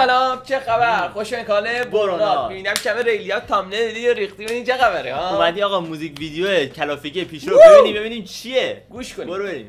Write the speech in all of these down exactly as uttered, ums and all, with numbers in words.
سلام، چه خبر؟ خوش اومدین کانال برونات. میبینم کمه ریلیات تامنه دیدی ریختی، ببینید چه خبره ها. اومدی آقا موزیک ویدیو کلافگی پیش رو ببینیم ببینیم چیه. گوش کنیم. برو بریم.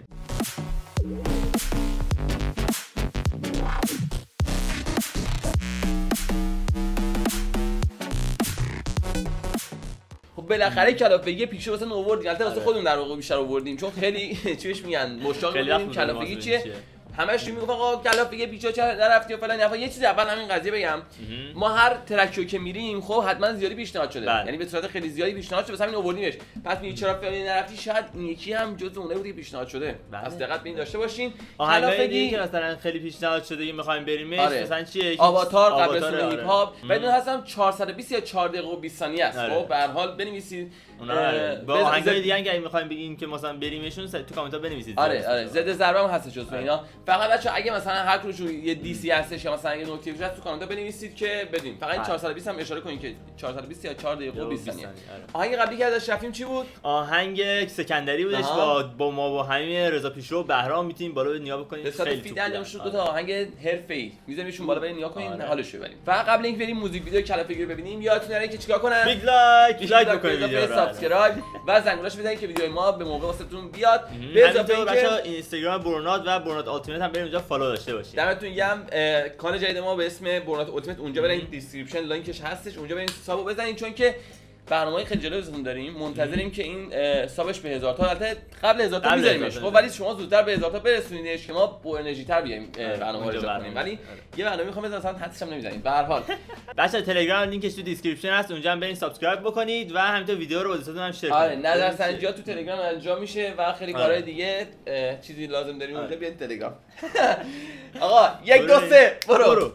بالاخره کلافگی پیشو واسه آوردیم. البته واسه خودمون در واقع بیشتر آوردیم چون خیلی چیش میگن مشتاق بودیم کلافگی چیه. همش میگفت آقا کلافگی پیشو چرا نرفتی و فلان. یه چیزی اول همین قضیه بگم، ما هر ترکیو که میریم خب حتما زیادی پیشنهاد شده، یعنی به صورت خیلی زیادی پیشنهاد شده، واسه همین آوردیمش. پس میگی چرا فلان نرفتی، شاید این یکی هم جزء اونایی بود که پیشنهاد شده. از دقت به این داشته باشین. کلافگی که مثلا خیلی پیشنهاد شده میخوایم بریمش، آره. مثلا چیه؟ آواتار قبل از هیپ هاپ بدون هستم چهارصد و بیست یا چهار دقیقه و بیست ثانیه است. خب به هر حال بنویسید با آهنگای دیگه اگه میخوایم بگیم که مثلا بریمشون تو کامنت ها بنویسید. آره آره ضد ضربه هم هستش جزء اینا. فقط بچا اگه مثلا هر کدومشون یه دی سی هستش یا مثلا یه نکته وجود تو کامنت ها بنویسید که بدیم. فقط این چهارصد و بیست هم اشاره کنین که چهارصد و بیست یا چهار دقیقه و بیست ثانیه. آهنگ قبلی که ازش رفتیم چی بود؟ آهنگ سکندری بودش با با ما با همین رضا پیشرو و بهرام میتونیم بالا نیا بکنید. خیلی فید انجام شد. دو تا آهنگ حرفه‌ای میذاریمشون بالا برین نیا کنین حالش رو ببریم. فقط قبل اینکه بریم موزیک ویدیو کلافگی رو ببینیم یادتون نره که چیکار کنن؟ بیگ لایک لایک بکنید، ویدیو رو سابسکرایب و زنگولش بزنید که ویدیوهای ما به موقع واسهتون بیاد. به اضافه اینکه بچا اینستاگرام برونات و برونات التیمت هم برید اونجا فالو داشته باشید. دمتون گرم. کانال جدید ما به اسم برونات التیمت اونجا برین دیسکریپشن لینکش هستش، اونجا برین سابو بزنید چون که برنامه‌های خیلی جالبتون داریم. منتظریم که این سابش به هزار تا، البته قبل هزار تا می‌ذاریمش خب، ولی شما زودتر به هزار تا برسونیدش که ما با انرژی تر بیایم برنامه رو اجرا کنیم. ولی یه برنامه می‌خوام مثلا حدش هم نمی‌زنیم. به هر حال بچا تلگرام لینکش تو دیسکریپشن هست، اونجا هم برین سابسکرایب بکنید و همینطور ویدیو رو با دوستاتون هم شیر کنید. آره نظرسنجی‌ها تو تلگرام انجام میشه و خیلی کارهای دیگه. چیزی لازم داریم اونجا بیاین تلگرام. آقا یک دو سه برو.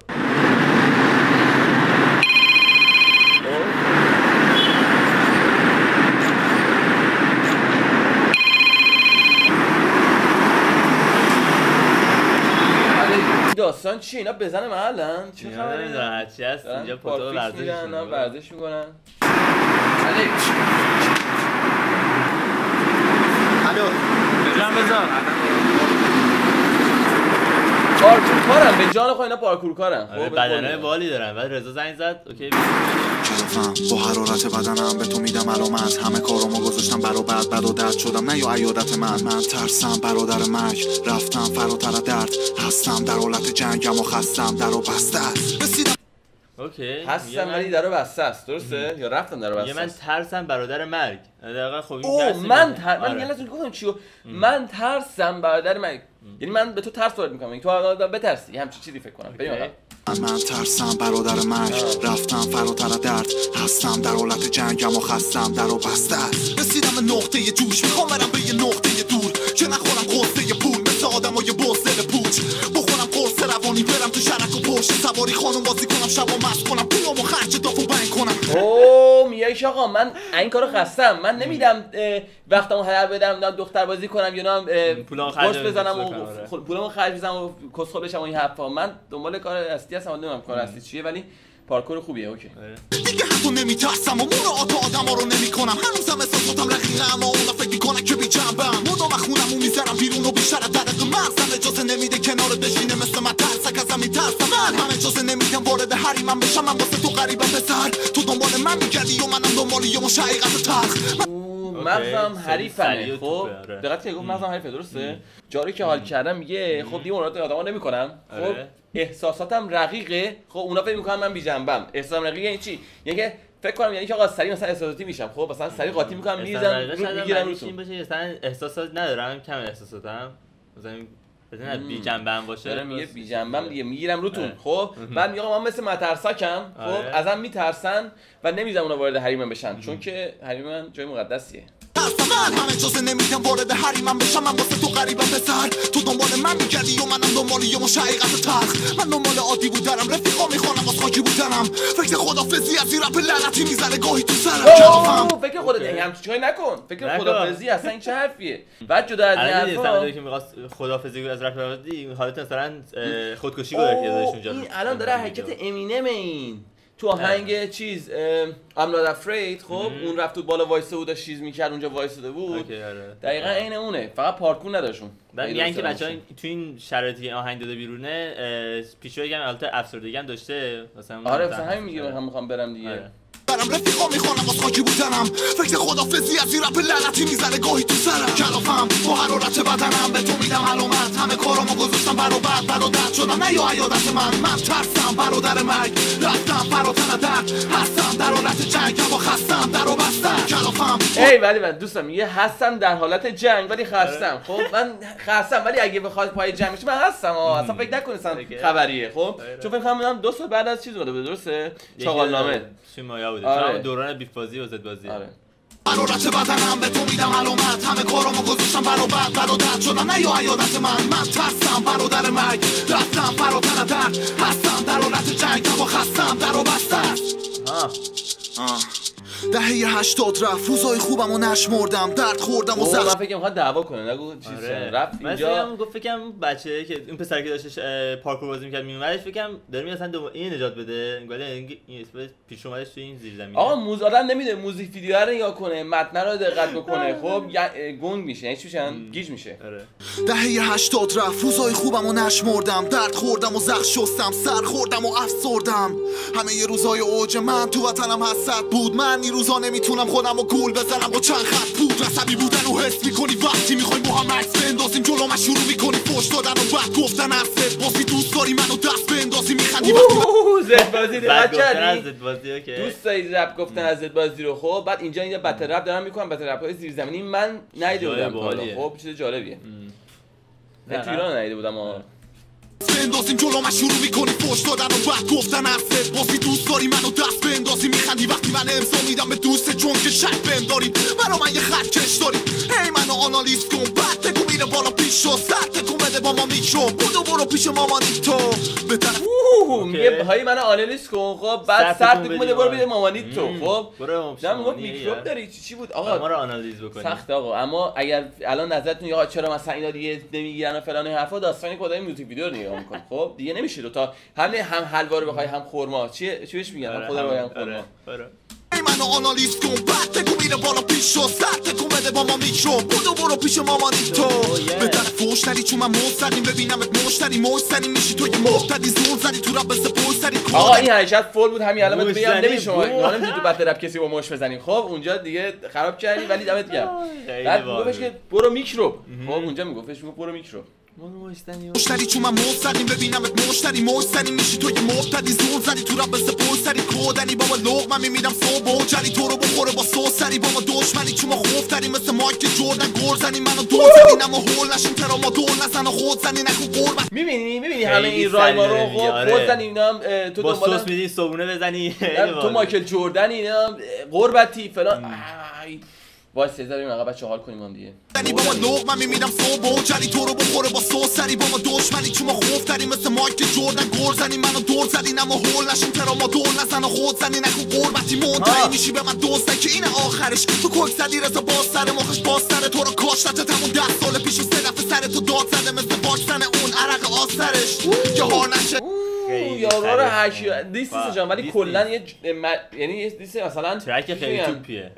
داستان چیه؟ اینا بزنه محلن؟ چه خبره؟ نمیدونم چی هست اینجا پاتو ورزش میکنن ورزش میکنن. علی الو بزن بزن پارکور کارم به جان خود. اینا پارکور کارن خب بدنای بالی دارن. بعد رضا زنگ زد اوکی کلافم با حرارت بدنم به تو میدم علامت، همه کارامو گذاشتم برا بعد بد و درد شدم نه یا عیادت من. من ترسم برادر مرگ رفتم فراتر درد، هستم در حالت جنگم و خستم در و بسته رسیدم. اوکی هستم ولی در و بسته است درسته یا رفتم در و بسته؟ من ترسم برادر مرگ. دقیقاً خب این من تر... من یه لحظه گفتم چیو من ترسم برادر مرگ، یعنی من به تو ترس وارد میکنم تو آدم بترسی همچین چیزی فکر کنم. بریم من ترسم برادر مرگ رفتم فراتر درد، هستم در حالت جنگم و خستم در و بسته رسیدم به نقطه جوش، میخوام برم به یه نقطه دور که نخورم قصه پول مثل آدمای بوسل پوچ، بخورم قرص روانی برم تو شرک و پشت سواری خانم بازی کنم شب و مست کنم پولامو خرج دافو بنگ کنم. اوه میایش آقا من این کارو خستم. من نمیدم وقتمو هدر بدم نه دختر بازی کنم یا نه پولامو خرج بزنم و پولامو خرج بزنم و کسخل بشم و این حرفا. من دنبال کار اصلی هستم، نمیدونم کار اصلی چیه ولی پارکور خوبیه. اوکی دیگه حتی نمیترسم و مراعات آدما رو نمیکنم، هنوزم احساساتم رقیقه اما اونا فکر میکنن که بی جنبم، مدام خونمو میذارم بیرون و بیشتر از درد مغزم اجازه نمیده کنار بشینه مثل من ترسک ازم میترسم. من هم اجازه نمیدم وارد حریمم بشم، من واسه تو غریبم پسر تو دنبال من میگردی و منم دنبال یه مش حقیقت تلخ. مغزم حریفمه. خب دقت که گفت مغزم حریفه درسته؟ جاری که حال کردم میگه خب دیگه مراد آدما نمیکنم. خب احساساتم رقیقه. خب اونا فکر میکنن من بی جنبم. احساسم رقیقه یعنی چی؟ یعنی فکر کنم یعنی که آقا سری مثلا احساساتی میشم. خب مثلا سری قاطی میکنم میریزم میگیرم روتون باشه مثلا احساسات ندارم کم احساساتم مثلا بدون بی جنبم باشه. داره میگه بی جنبم دیگه میگیرم روتون. خب بعد میگم من مثل مترسکم. خب ازم میترسن و نمیذارم اونا وارد حریمم بشن چون که حریم من جای مقدسیه. من همه اجازه نمیدم وارد حریمم بشم، من واسه تو غریبم پسر تو دنبال من میگردی و منم دنبال یه مش حقیقت تلخ. من دنبال عادی بودم رفیقا میخوانم واسه خاکی بودنم، فکر خدافظی از این رپ لعنتی میزنه گاهی تو سرم. کلافم فکر خودت همچین چیزی نکن. فکر خدافظی اصلا این چه حرفیه؟ بعد جدا از این حرفا که می‌خواست خدافظی از رپ دی حالت مثلا خودکشی گذاشت اونجا. این الان داره حرکت امینم این تو آهنگ چیز I'm not afraid خب اون رفت تو بالا وایسه بود داشت چیز میکرد اونجا وایساده بود. دقیقاً عین اونه، فقط پارکور نداشون. میگن که بچه‌ها تو این شرایطی که آهنگ داده بیرونه پیشوایی هم البته افسردگی هم داشته مثلا. آره مثلا همین میگه من میخوام برم دیگه. برم رفیقا میخوانم از خاکی بودنم، فکر خدافزی از این رپ لعنتی میزنه گاهی تو سرم. کلافم با حرارت بدنم به تو میدم علامت، همه کارامو گذاشتم برا بعد برا درد شدم نه یا عیادت من. من ترسم برادر مرگ رفتم فراتر درد، هستم در حالت جنگ اما خستم در و بستم. کلافم ای ولی من دوستم میگه هستم در حالت جنگ ولی خستم. خب من خستم ولی اگه بخواد پای جنگ بشه من هستم. اصلا فکر نکن اصلا خبریه. خب چون فکر کنم دو سال بعد از چیز اومده بود درسته چاغالنامه شیمایا بود. آره. دوران بیف بازی و زد بازی. آره. حرارت بدنم به تو میدم علامت، همه کارامو گذاشتم برا بعد برا درد شدم نه یا عیادت من. من ترسم برادر مرگ رفتم فراتر درد، هستم در حالت جنگ اما خستم در و بستم. دهه هشتاد رفت روزای خوبم و نشمردم، درد خوردم و زخم. من فکر می‌خوام دعوا کنه نگو چیز. آره. رفت اینجا من گفت فکرم بچه که اون پسر که داشتش پارکور بازی می‌کرد میومدش فکرم داره میاد اصلا این نجات بده، ولی این اسم پیش اومدش تو این زیرزمین. آقا موز آدم نمیده موزیک ویدیو رو نگاه کنه متن رو دقت بکنه خب گنگ میشه یعنی چی میشن گیج میشه. آره. دهه هشتاد رفت روزای خوبم و نشمردم، درد خوردم و زخم شستم سر خوردم و افسردم. همه ی روزای اوج من تو وطنم حسرت بود، من این روزا نمیتونم خودم رو گول بزنم با چند خط بود. رسبی بودن و حس میکنی وقتی میخوای با هم عکس بندازیم جلو من شروع میکنی فوش دادن و بعد گفتن عرصت بازی دوست داری منو دست بندازی میخندی وقتی زد بازی دقت کردی زد بازی اوکی دوست داری رپ گفتن از زد بازی رو. خب بعد اینجا این بتل رپ دارن میکنن بتل رپ های زیرزمینی من ندیده بودم حالا. خب چیز جالبیه من تو ایران ندیده بودم. بندازیم جلو من شروع میکنی فوش دادن و بعد گفتن عرصت بازی دوست داری منو دست بندازی میخندی وقتی من امضا میدم به دوست چون که شک بهم دارید برا من یه خط کش دارید. هی منو آنالیز کن بعد تکو میره بالا پیش و سر تکو بده با ما میکشو بودو برو پیش مامانی تو به طرف میگه هی منو آنالیز کن خب بعد سر تکو بده برو پیش مامانی تو. خب نه میگفت میکروب داری چی چی بود آقا ما رو آنالیز بکنی سخت آقا. اما اگر الان نظرتون یا چرا مثلا اینا دیگه نمیگیرن و فلان حرفا داستانی کدای میوزیک ویدیو رو نگاه میکنه. خب دیگه نمیشه دو تا هم هم حلوا رو بخوای هم خرما چی چی بهش میگن خدا رو هم خرما. ای منو آنالیز کن بعد تکو میره بالا پیش و سر تکو بده با ما میکشو بودو برو پیش مامانی تو به طرف فوشتری چون من مستقیم ببینمت مشتری مستقیم میشی تو یه مبتدی زور زدی تو رپ بس پوستری. آقا این حرکت فول بود همین الان بهت بگم نمیشه ما نمیتونی تو بتل رپ کسی با مش بزنیم. خب اونجا دیگه خراب کردی ولی دمت گرم. بعد میگفتش که برو میکرو. خب اونجا میگفتش میگفت برو میکرو مشتری چون من مستقیم ببینمت مشتری مستقیم میشی تو یه مبتدی زور زدی تو رپ بس پوستری کودنی بابا لقمه میمیدم صبح و جری تو رو بخوره با سوسری با ما دشمنی چون ما خوفتری مثل مایک جردن گل زنی منو دور زدی نما هول نشیم ترا ما دور نزن و خود زنی نکو قربت. میبینی میبینی همه این رایما رو خود زنی اینا تو دنبال با سوس میدی صبونه بزنی تو مایکل جردن اینا قربتی فلان وای سه زدیم آقا بچه حال کنیم هم دیگه. یعنی با ما لقمه میمیدم صبح و جری تو رو بخوره با سوسری با ما دشمنی چون ما خوفتری مثل مایک جردن گل زنی منو دور زدی نما هول نشیم ترا ما دور نزن و خود زنی نکو قربتی منتهی میشی به من دوست که این آخرش تو کوک زدی رضا باز سر مخش باز سر تو رو کاشتت همون ده سال پیش و سه دفعه سر تو داد زده مثل واکسن اون عرق آسترش که هار نشه یارو رو هشی دیست جان ولی کلا یه یعنی یه دیست مثلا ترک خیلی توپیه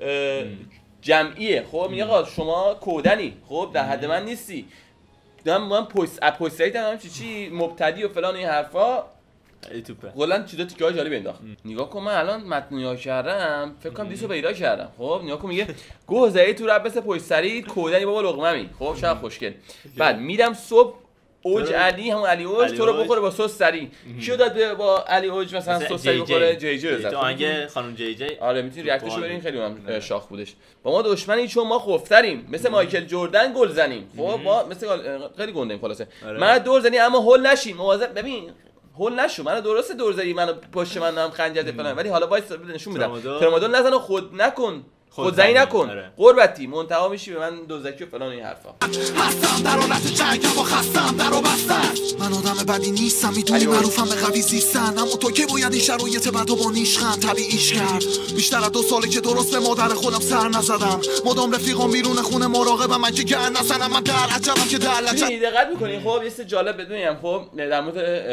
جمعیه. خب میگه آقا شما کودنی خب در حد من نیستی دارم من پست اپ پستایت هم چی چی مبتدی و فلان این حرفا توپه کلا چیزا تیکای جالب انداخت. نگاه کن من الان متن نگاه کردم فکر کنم دیسو پیدا کردم. خب نگاه کن میگه گوه زدی تو رب مثل پستری کودنی بابا لقمه‌می. خب چقدر خوشگل. بعد میرم صبح اوج علی همون علی اوج تو رو بخوره با سس سری کیو داد با علی اوج مثلا سس سری بخوره جی جی تو آهنگ خانم جی جی. آره میتونی ریاکتشو برین خیلی اونم شاخ بودش. با ما دشمنی چون ما خفتریم مثل مایکل جردن گل زنیم. خب ما مثل خیلی گندیم خلاصه من دور زنی اما هول نشیم مواظب ببین هول نشو منو درسته دور زدی منو پشت من هم خنجر فلان ولی حالا وایس نشون میدم ترمادول نزن و خود نکن خودزنی نکن قربتی منتها میشی به من دوزکی و فلان این حرفا. هستم در حالت جنگ اما خستم در و بستم من آدم بدی نیستم میدونی معروفم به قوی زیستن اما تو که باید این شرایط بدو با نیشخند طبیعیش کرد. بیشتر از دو ساله که درست به مادر خودم سر نزدم مدام رفیقام بیرون خونه مراقبم من که گرد نزنم من در عجبم که در لجب. دقت میکنی خب یه سه جالب بدونیم خب در مورد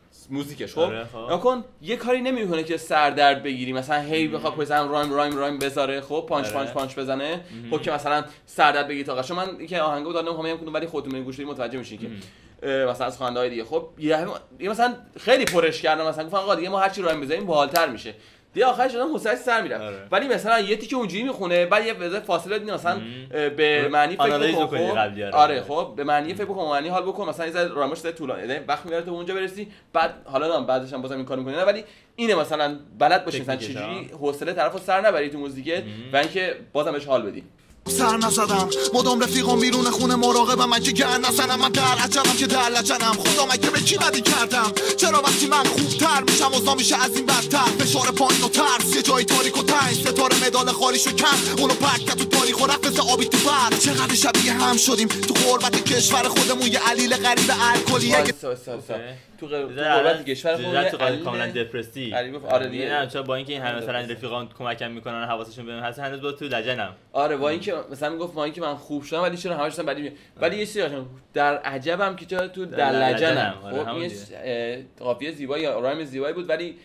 موزیکش. خب نکن یه کاری نمیکنه که سردرد بگیری مثلا هی بخواد مثلا رایم رایم رایم بذاره خب پانچ پانچ پانچ بزنه خب که مثلا سردرد بگیری تا قشا. من که آهنگو دادم نمیخوام بگم ولی خودتون گوش بدید متوجه میشین که مثلا از خواننده های دیگه خب یه مثلا خیلی پرش کردم مثلا گفتم آقا دیگه ما هر چی رایم بزنیم باحال‌تر میشه دیگه آخرش آدم حوصله‌اش سر میره. ولی مثلا یه تیکه اونجوری میخونه بعد یه فاصله دیگه مثلا به معنی فکر بکن آره خب به معنی فکر بکن معنی حال بکن مثلا یه رامش ده طولانیه وقت میبره تا اونجا برسی بعد حالا بعدش هم بازم این کارو میکنه. ولی اینه مثلا بلد باشی مثلا چجوری حوصله طرفو سر نبری تو موزیک و اینکه بازم بهش حال بدی. سر نزدم مدام رفیقام بیرون خونه مراقبم من که گر نزنم من در عجبم که در لجنم خدا مگه به کی بدی کردم چرا وقتی من خوبتر میشم اوضاع میشه از این بدتر فشار پایین و ترس یه جای تاریک و تنگ ستاره مدال خالیشو کم اونو پک تو تاریخ و رفت آبی تو بر چقدر شبیه هم شدیم تو غربت کشور خودمون یه علیل غریب الکلی تو غربت کشور خودمون تو کاملا دپرسی آره دیگه نه چرا با اینکه این همه مثلا رفیقان کمکم میکنن حواسشون بهم هست هنوز با تو لجنم آره با اینکه مثلا میگفت ما اینکه من خوب شدم ولی چرا همش بعدی می... ولی یه چیزی در عجبم که چرا تو در لجنم خب این قافیه زیبایی رایم زیبایی بود ولی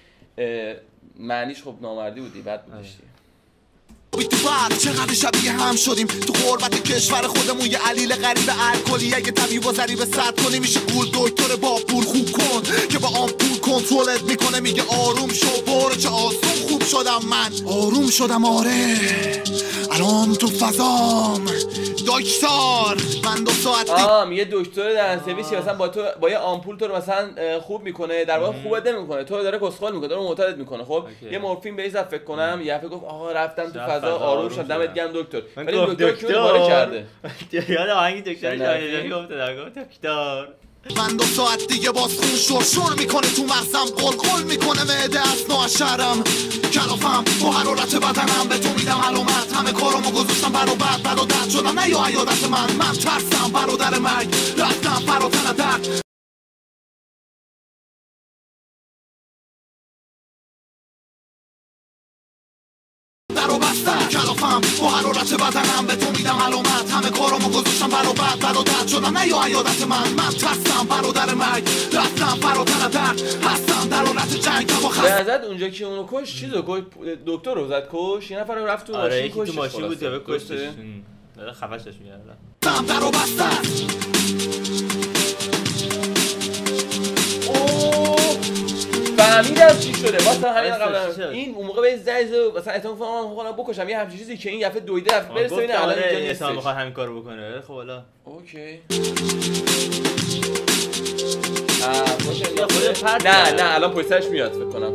معنیش خب نامردی بود بعد بودش تو بعد چقدر شبیه هم شدیم تو غربت کشور خودمون یه علیل غریب الکلی اگه طبیب و ضریب صد کنی میشه گول دکتر با پول خوب کن که با آمپول کنترلت میکنه میگه آروم شو برو چه آسون خوب شدم من آروم شدم آره الان تو فضام دکتر من دو ساعت آم یه دکتر در سرویسی مثلا با تو با یه آمپول تو رو مثلا خوب میکنه در واقع خوبت نمیکنه تو رو داره کسخل میکنه داره معتادت میکنه خب یه مورفین بهش فکر کنم یه دفعه گفت آقا رفتم تو فضا آروم شدم دمت گرم دکتر ولی دکتر کیو باره کرده یاد آهنگ دکتر جایی گفته دکتر من دو ساعت دیگه باز خون شور شور میکنه تو مغزم قلقل میکنه معده اصلا شرم کلافم با حرارت بدنم به تو میدم علامت همه کارامو گذاشتم برا بعد بعد و درد شدم نه یا عیادت من من ترسم برادر مرگ رفتم فراتر درد درو بستم کلافم با حرارت بدنم به تو میدم علامت همه کارامو گذاشتم برا بعد بعد و درد شدم نه یا عیادت من من ترسم برادر مرگ رفتم فراتر درد هستم در حالت جنگ با خست به نظرت اونجا که اونو کش چیزو کش دکتر رو زد کش یه نفر رفت تو آره ماشین کش تو ماشین بود یا کشتش داره خفش داشت میگه دم درو بستم فهمیدم چی شده واسه همین قبلا این اون موقع به زایز مثلا احتمال فهمم میخوام بکنم یه همچین چیزی که این دفعه دویده رفت برسه ببینه الان اینجا نیست احتمال میخواد همین کارو بکنه خب حالا اوکی آ نه نه الان پشتش میاد فکر کنم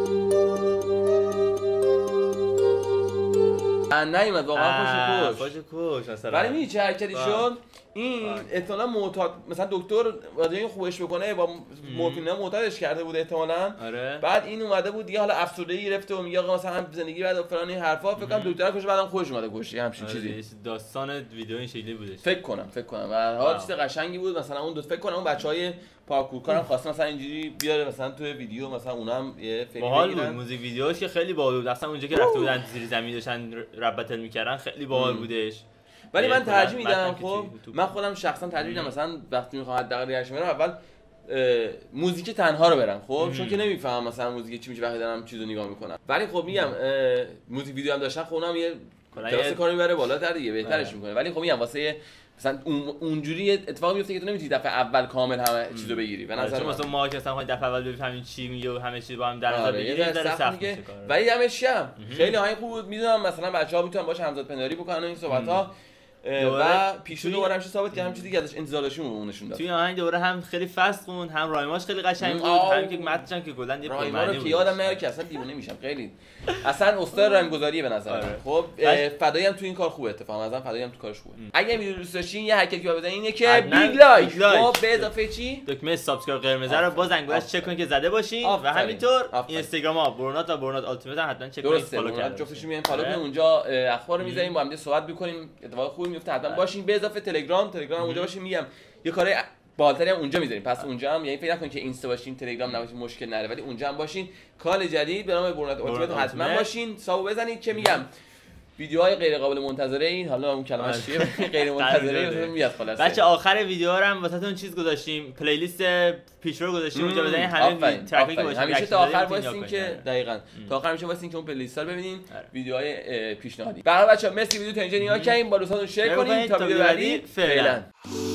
نه نیومد واقعا پشت کش مثلا ولی می چه حرکتی شد این احتمالاً معتاد مثلا دکتر واسه این خوبش بکنه با مورفین معتادش کرده بود احتمالاً آره. بعد این اومده بود دیگه حالا افسردگی گرفته و میگه آقا مثلا زندگی بعد فلان این حرفا فکر کنم دکتر کش بعدم خودش اومده کشی همین آره چیزی داستان ویدیو این شکلی بودش فکر کنم فکر کنم و حالا چیز قشنگی بود مثلا اون دو فکر کنم اون بچهای پارکور کارم خواستن مثلا اینجوری بیاره مثلا تو ویدیو مثلا اونم یه فیلم باحال بود موزیک ویدیوش که خیلی باحال بود اصلا اونجا که رفته بودن زیر زمین داشتن رپ بتل میکردن خیلی باحال بودش ولی من ترجیح میدم خب من خودم شخصا ترجیح میدم مثلا وقتی میخوام حداقل ریاکشن بدم اول موزیک تنها رو برم خب چون که نمیفهمم مثلا موزیک چی میشه وقتی دارم چیزو نگاه میکنم ولی خب میگم موزیک ویدیو هم داشتن خب اونم یه کلاس کارو میبره بالاتر دیگه بهترش میکنه ولی خب میگم واسه مثلا اونجوری اتفاق میفته که تو نمیتونی دفعه اول کامل همه چیزو بگیری به نظر من مثلا ما که اصلا دفعه اول بفهمیم چی میگه و همه چیز با هم در نظر بگیریم در سخت میشه ولی همه چی هم خیلی آهنگ خوب بود میدونم مثلا بچه‌ها میتونن باشه همزاد پنداری بکنن این صحبت‌ها و پیشو دوباره همش ثابت که همین چیزی که ازش انتظار داشتیم اون نشون داد. توی آهنگ دوباره هم خیلی فست خوند، هم رایماش خیلی قشنگ بود، هم که متنش که کلا یه رایما رو که یادم نمیاد که اصلا دیوونه میشم خیلی. اصلا استاد رایم گذاریه به نظر من. خب فدایی هم تو این کار خوبه اتفاقا مثلا فدایی هم تو کارش خوبه. اگه میدونید دوست داشتین یه حرکتی رو بزنین اینه که بیگ لایک. خب به اضافه چی؟ دکمه سابسکرایب قرمز رو با زنگولش چک کنید که زده باشین و همینطور اینستاگرام ها برونات و برونات التیمیت هم حتما چک کنید فالو کنید. جفتشون میایم فالو کنید اونجا اخبار رو میذاریم با هم صحبت می‌کنیم اتفاق خوبی میفته حتما باشین. به اضافه تلگرام تلگرام اونجا باشین میگم یه کاری بالاتری هم اونجا میذاریم پس اونجا هم یعنی فکر نکنید که اینستا باشین تلگرام نباشین مشکل نره ولی اونجا هم باشین کال جدید به نام برونات التیمیت حتما باشین سابو بزنید که میگم ویدیوهای غیر قابل منتظره این، حالا اون کلمه‌اش چیه غیر منتظره میاد خلاص. بچه آخر ویدیو رو هم واسهتون چیز گذاشتیم، پلیلیست پیشرو گذاشتیم اونجا بزنین همه ترکی که باشه همیشه تا آخر واسین که دقیقاً تا آخر میشه واسین که اون پلیلیست رو ببینین ویدیوهای پیشنهادی. برای بچه‌ها مرسی ویدیو تا اینجا نگاه کردین، با دوستاتون شیر کنین تا ویدیو بعدی فعلا.